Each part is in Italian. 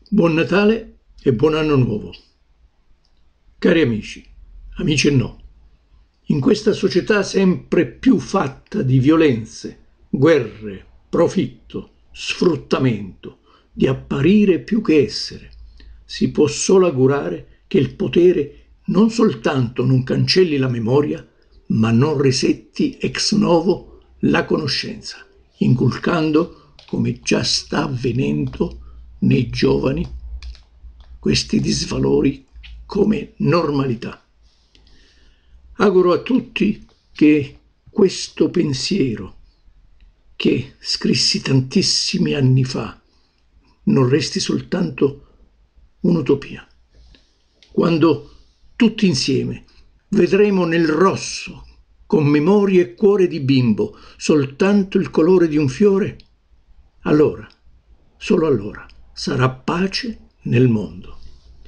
Buon Natale e buon anno nuovo. Cari amici, amici e no, in questa società sempre più fatta di violenze, guerre, profitto, sfruttamento, di apparire più che essere, si può solo augurare che il potere non soltanto non cancelli la memoria, ma non resetti ex novo la conoscenza, inculcando, come già sta avvenendo nei giovani, questi disvalori come normalità. Auguro a tutti che questo pensiero, che scrissi tantissimi anni fa, non resti soltanto un'utopia. Quando tutti insieme vedremo nel rosso, con memoria e cuore di bimbo, soltanto il colore di un fiore, allora, solo allora, sarà pace nel mondo.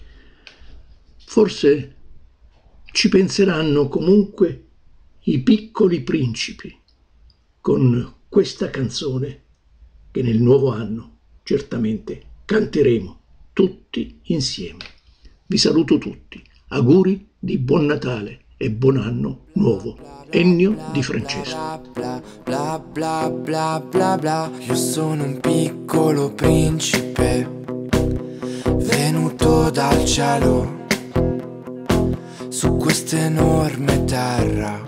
Forse ci penseranno comunque i piccoli principi con questa canzone che nel nuovo anno certamente canteremo tutti insieme. Vi saluto tutti, auguri di buon Natale e buon anno nuovo. Ennio Di Francesco. Bla bla bla bla bla bla. Io sono un piccolo principe venuto dal cielo su questa enorme terra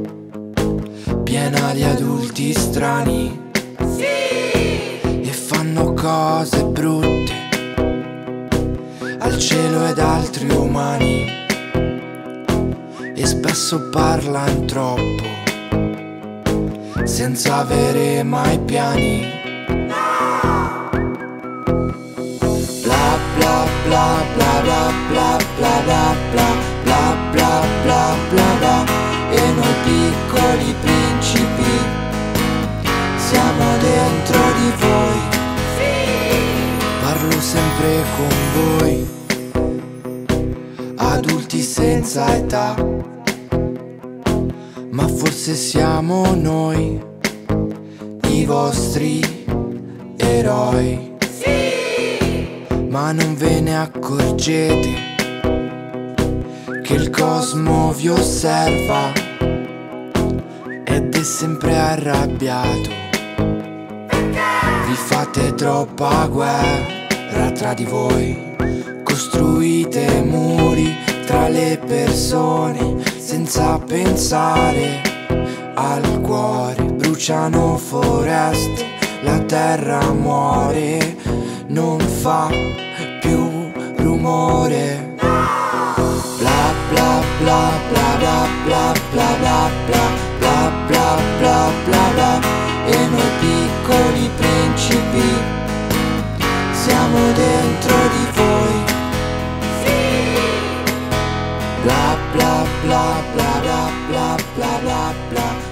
piena di adulti strani e fanno cose brutte al cielo ed altri umani e spesso parlano troppo senza avere mai piani. Bla bla bla bla bla bla bla bla bla bla bla bla bla bla. E noi piccoli principi siamo dentro di voi. Parlo sempre con voi, adulti senza età, ma forse siamo noi i vostri eroi. Ma non ve ne accorgete che il cosmo vi osserva ed è sempre arrabbiato. Vi fate troppa guerra tra di voi, costruite muri tra le persone senza pensare al cuore. Bruciano foreste, la terra muore, non fa più rumore. Bla bla bla bla bla bla bla bla bla bla bla bla bla bla. E noi piccoli principi siamo dentro di voi. Bla bla bla bla bla bla bla bla bla.